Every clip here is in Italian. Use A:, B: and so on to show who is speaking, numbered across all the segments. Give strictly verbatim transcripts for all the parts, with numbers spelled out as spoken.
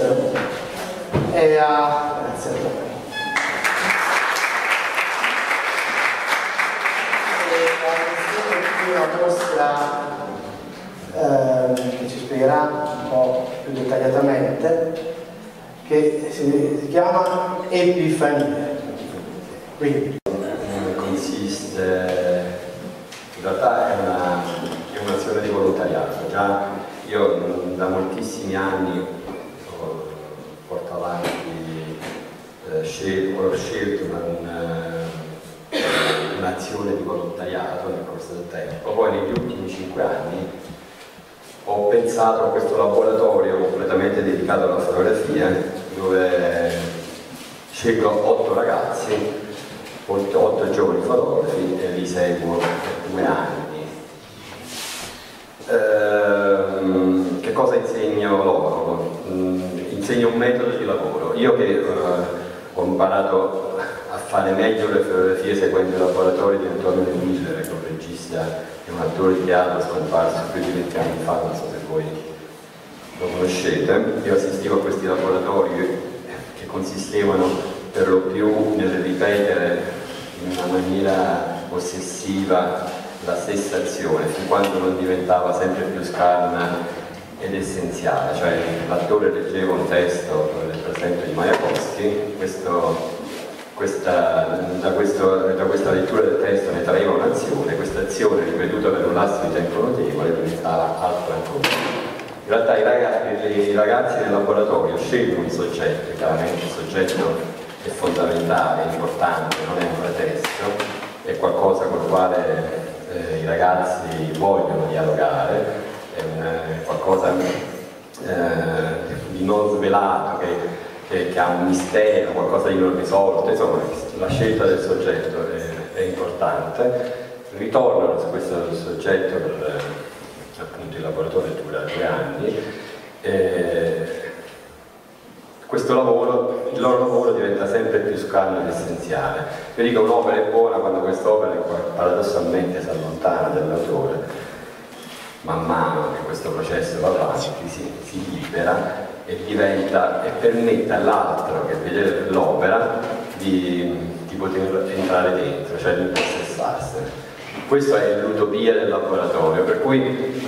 A: presentazione e a... grazie a voi. Una mostra eh, che ci spiegherà un po' più dettagliatamente, che si, si chiama Epifania. Quindi
B: consiste, in realtà è una, è un'azione di volontariato. Già io da moltissimi anni porto avanti, eh, scel ho scelto un'azione un di volontariato nel corso del tempo. Poi negli ultimi cinque anni ho pensato a questo laboratorio completamente dedicato alla fotografia, dove scelgo otto ragazzi, otto giovani fotografi e li seguo per due anni. Ehm, che cosa insegno loro? Insegno un metodo di lavoro. Io che eh, ho imparato a fare meglio le fotografie seguendo i laboratori di Antonio Miller, che è un regista e un attore di teatro scomparso più di venti anni fa, non so se voi lo conoscete. Io assistivo a questi laboratori che consistevano per lo più nel ripetere in una maniera ossessiva la stessa azione, fin quando non diventava sempre più scarna ed essenziale. Cioè l'attore leggeva un testo, per esempio di Majakovsky, questo Questa, da, questo, da questa lettura del testo ne traeva un'azione, questa azione ripetuta per un lasso di tempo notevole diventava altro ancora. In realtà i ragazzi, i ragazzi del laboratorio scelgono un soggetto, chiaramente il soggetto è fondamentale, è importante, non è un pretesto, è qualcosa con il quale eh, i ragazzi vogliono dialogare, è, un, è qualcosa eh, di non svelato, che Che, che ha un mistero, qualcosa di non risolto. Insomma, la scelta del soggetto è, è importante. Ritornano su questo soggetto per appunto il laboratorio dura due anni. E questo lavoro, il loro lavoro diventa sempre più scaldo ed essenziale. Io dico un'opera è buona quando quest'opera paradossalmente si allontana dall'autore, man mano che questo processo va avanti, si, si libera e diventa e permette all'altro che vede l'opera di, di poter entrare dentro, cioè di impossessarsene. Questa è l'utopia del laboratorio, per cui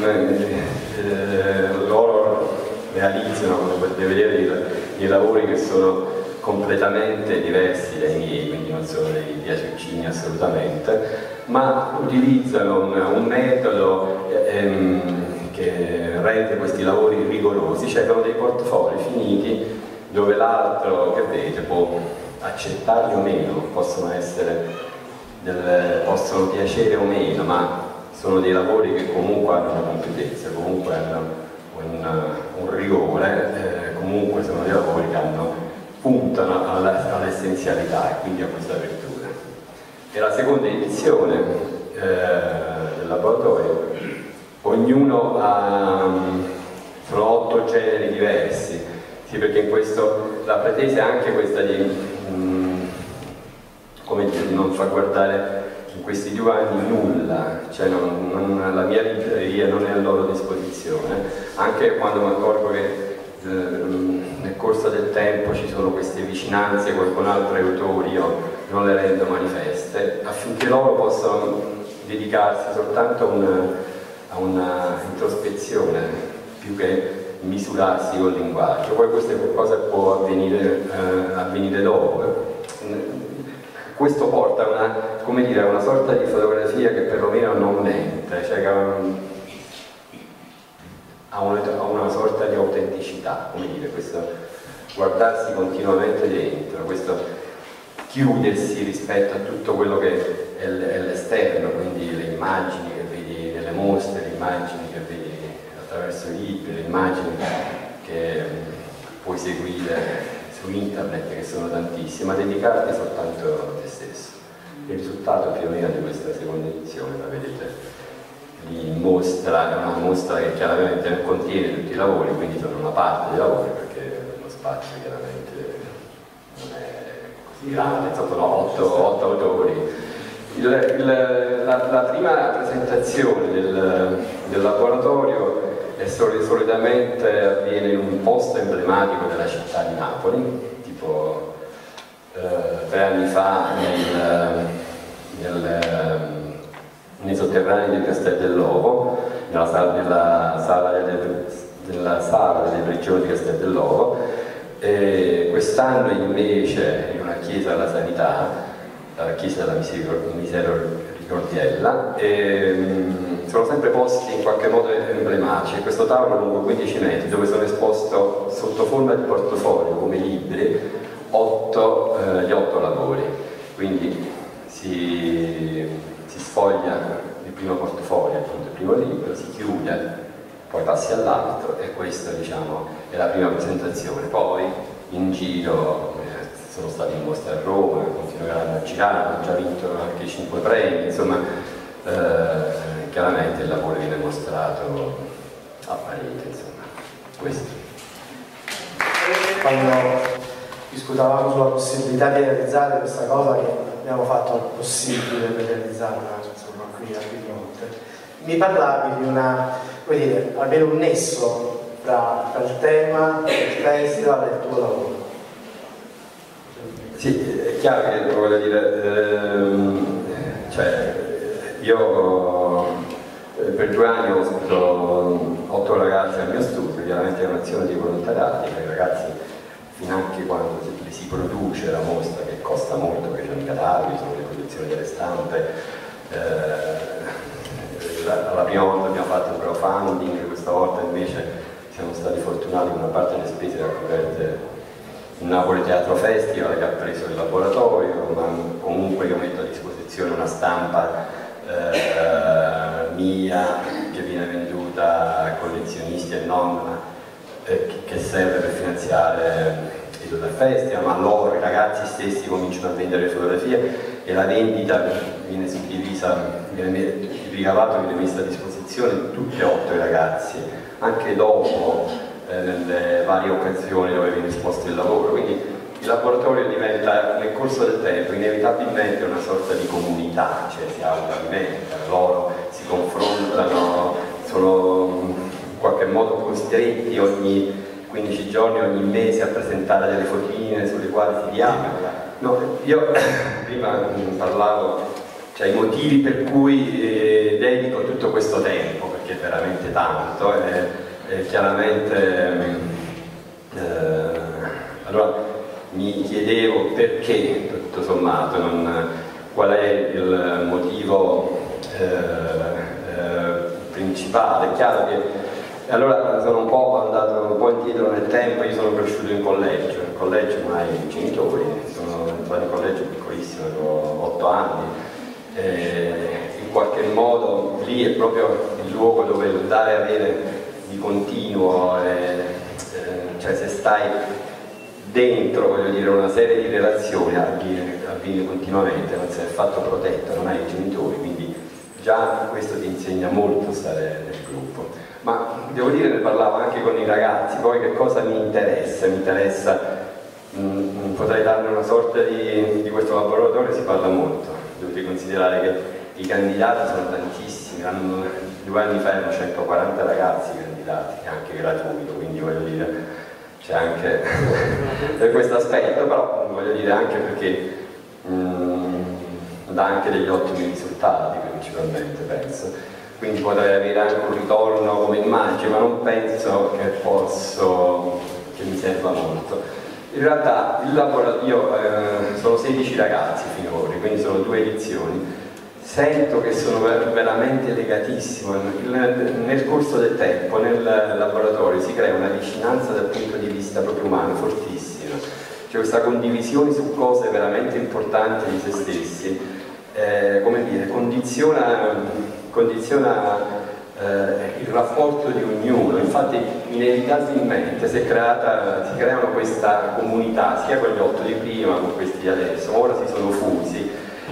B: eh, loro realizzano, come potete vedere, dei lavori che sono completamente diversi dai miei, quindi non sono dei piaciuccini assolutamente, ma utilizzano un, un metodo ehm, che rende questi lavori rigorosi, cioè sono dei portfolio finiti dove l'altro che vede può accettarli o meno, possono essere del, possono piacere o meno, ma sono dei lavori che comunque hanno una competenza, comunque hanno un, un rigore, eh, comunque sono dei lavori che hanno, puntano all'essenzialità e quindi a questa apertura. E la seconda edizione eh, del laboratorio, ognuno ha, sono otto generi diversi, sì, perché in questo la pretesa è anche questa di, mh, come dire, di non far guardare in questi due anni nulla, cioè non, non, la mia libreria non è a loro disposizione, anche quando mi accorgo che eh, nel corso del tempo ci sono queste vicinanze con, con altri autori, io non le rendo manifeste, affinché loro possano dedicarsi soltanto a una a una introspezione più che misurarsi col linguaggio. Poi questa è qualcosa che può avvenire, eh, avvenire dopo. Questo porta a una, come dire, una sorta di fotografia che perlomeno non mente, cioè che ha, un, ha, una, ha una sorta di autenticità, come dire, questo guardarsi continuamente dentro, questo chiudersi rispetto a tutto quello che è l'esterno, quindi le immagini che vedi nelle mostre, le immagini che vedi attraverso i libri, le immagini che puoi seguire su internet, che sono tantissime, ma dedicarti soltanto a te stesso. Il risultato più o meno di questa seconda edizione, la vedete, li mostra, è una mostra che chiaramente non contiene tutti i lavori, quindi sono una parte dei lavori, perché lo spazio chiaramente non è così grande, sono otto, otto autori. Il, il, la, la prima presentazione del, del laboratorio e solitamente avviene in un posto emblematico della città di Napoli, tipo eh, tre anni fa nel, nel, nei sotterranei del Castel dell'Ovo, nella sala, nella sala delle, della sala delle prigioni di Castel dell'Ovo. Quest'anno invece in una chiesa della Sanità, la chiesa della Misericordiella, e, sono sempre posti in qualche modo emblematici. Questo tavolo lungo quindici metri dove sono esposto sotto forma di portafoglio come libri otto, eh, gli otto lavori, quindi si, si sfoglia il primo portafoglio, appunto il primo libro, si chiude, poi passi all'altro e questa, diciamo, è la prima presentazione. Poi in giro eh, sono stati in mostra a Roma, continueranno a girare, hanno già vinto anche i cinque premi, insomma eh, chiaramente il lavoro viene mostrato a parete, insomma, questo.
A: Quando discutavamo sulla possibilità di realizzare questa cosa, che abbiamo fatto il possibile per realizzarla, insomma, qui a Piemonte, mi parlavi di una, come dire, almeno un nesso tra, tra il tema del festival e il tuo lavoro.
B: Sì, è chiaro che voglio dire, ehm, cioè, io eh, per due anni ho ospito otto ragazzi al mio studio, chiaramente è un'azione di volontariato, i ragazzi finanche quando si, si produce la mostra, che costa molto, che c'è un catalogo, sono le produzioni delle stampe, eh, la, la prima volta abbiamo fatto un crowdfunding, questa volta invece siamo stati fortunati con una parte delle spese da coperte il Napoli Teatro Festival che ha preso il laboratorio, ma comunque io metto a disposizione una stampa eh, mia che viene venduta a collezionisti e non, eh, che serve per finanziare il festival, ma loro, i ragazzi stessi, cominciano a vendere le fotografie e la vendita viene suddivisa, viene, il ricavato viene messo a disposizione di tutti e otto i ragazzi, anche dopo eh, nelle varie occasioni dove viene esposto il lavoro, quindi il laboratorio diventa nel corso del tempo inevitabilmente una sorta di comunità, cioè si autoalimentano, loro si confrontano, sono in qualche modo costretti ogni quindici giorni, ogni mese a presentare delle fotine sulle quali si dialoga. No, io prima parlavo, cioè i motivi per cui eh, dedico tutto questo tempo, perché è veramente tanto, e, e chiaramente eh, allora mi chiedevo perché, tutto sommato, non, qual è il motivo eh, eh, principale. È chiaro che allora sono un po' andato un po' indietro nel tempo, io sono cresciuto in collegio, in collegio non hai i genitori, sono entrato in collegio piccolissimo, avevo otto anni, e in qualche modo lì è proprio il luogo dove dare e avere di continuo, e, eh, cioè se stai dentro, voglio dire, una serie di relazioni avviene, avviene continuamente, non sei affatto protetto, non hai i genitori, quindi già questo ti insegna molto stare nel gruppo. Ma devo dire, ne parlavo anche con i ragazzi, poi che cosa mi interessa? Mi interessa, mh, potrei darne una sorta di, di questo laboratorio, si parla molto, dovete considerare che i candidati sono tantissimi, hanno, due anni fa erano centoquaranta ragazzi candidati, anche gratuito, quindi voglio dire, c'è anche questo aspetto, però voglio dire anche perché mh, dà anche degli ottimi risultati principalmente, penso. Quindi potrei avere anche un ritorno come immagine, ma non penso che posso, che mi serva molto. In realtà il laboratorio, eh, sono sedici ragazzi finora, quindi sono due edizioni, sento che sono veramente legatissimo, nel, nel corso del tempo nel laboratorio si crea una vicinanza dal punto di vista proprio umano fortissima, c'è questa condivisione su cose veramente importanti di se stessi, eh, come dire, condiziona condiziona eh, il rapporto di ognuno, infatti inevitabilmente si, è creata, si creano questa comunità sia con gli otto di prima, con questi di adesso, ora si sono fusi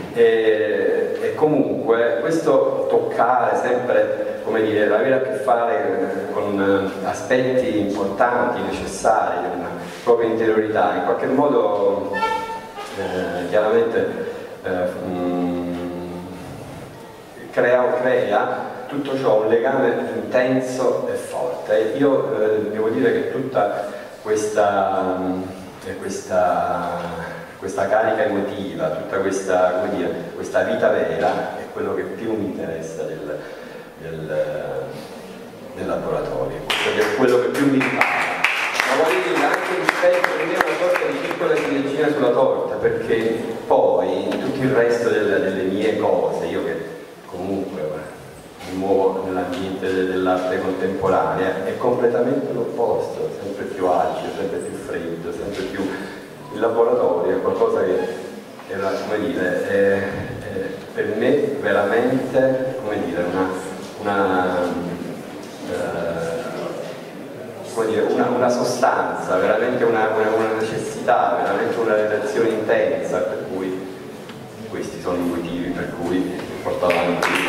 B: e, e comunque questo toccare sempre, come dire, avere a che fare con aspetti importanti, necessari della propria interiorità, in qualche modo eh, chiaramente eh, mh, crea, crea tutto ciò un legame intenso e forte. Io eh, devo dire che tutta questa, questa, questa carica emotiva, tutta questa, come dire, questa vita vera è quello che più mi interessa del, del, del laboratorio, perché è quello che più mi ripara. Ma voglio dire, anche rispetto per me è una sorta di piccola ciliegina sulla torta, perché poi tutto il resto delle, delle mie cose, io che comunque mi muovo nell'ambiente dell'arte contemporanea, è completamente l'opposto, sempre più acido, sempre più freddo, sempre più... Il laboratorio è qualcosa che è, una, come dire, è, è per me veramente, come dire, una... una eh, come dire, una, una sostanza, veramente una, una, una necessità, veramente una relazione intensa, per cui questi sono i motivi per cui porto avanti